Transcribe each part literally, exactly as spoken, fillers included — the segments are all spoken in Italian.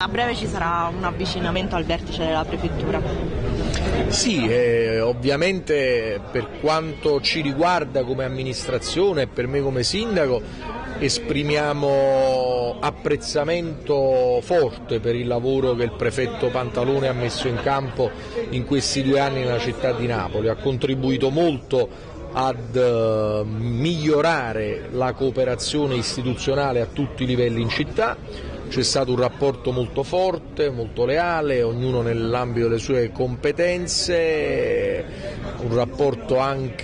a breve ci sarà un avvicinamento al vertice della prefettura. Sì, eh, ovviamente per quanto ci riguarda come amministrazione e per me come sindaco esprimiamo apprezzamento forte per il lavoro che il prefetto Pantalone ha messo in campo in questi due anni nella città di Napoli. Ha contribuito molto ad uh, migliorare la cooperazione istituzionale a tutti i livelli in città. C'è stato un rapporto molto forte, molto leale, ognuno nell'ambito delle sue competenze, un rapporto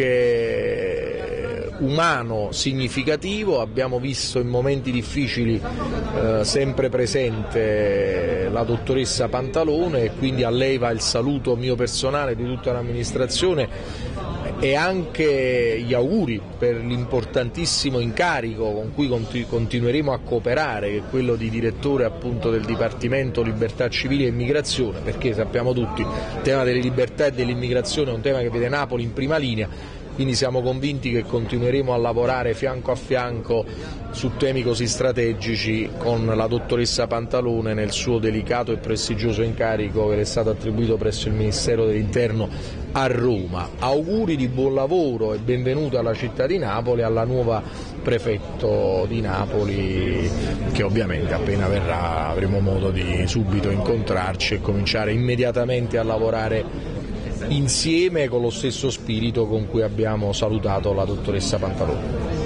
anche umano significativo. Abbiamo visto in momenti difficili eh, sempre presente la dottoressa Pantalone, e quindi a lei va il saluto mio personale di tutta l'amministrazione e anche gli auguri per l'importantissimo incarico con cui continu- continueremo a cooperare, che è quello di direttore appunto del Dipartimento Libertà Civili e Immigrazione, perché sappiamo tutti il tema delle libertà e dell'immigrazione è un tema che vede Napoli in prima linea, quindi siamo convinti che continueremo a lavorare fianco a fianco su temi così strategici con la dottoressa Pantalone nel suo delicato e prestigioso incarico che le è stato attribuito presso il Ministero dell'Interno a Roma. Auguri di buon lavoro e benvenuto alla città di Napoli, alla nuova prefetto di Napoli, che ovviamente appena verrà avremo modo di subito incontrarci e cominciare immediatamente a lavorare insieme con lo stesso spirito con cui abbiamo salutato la dottoressa Pantalone.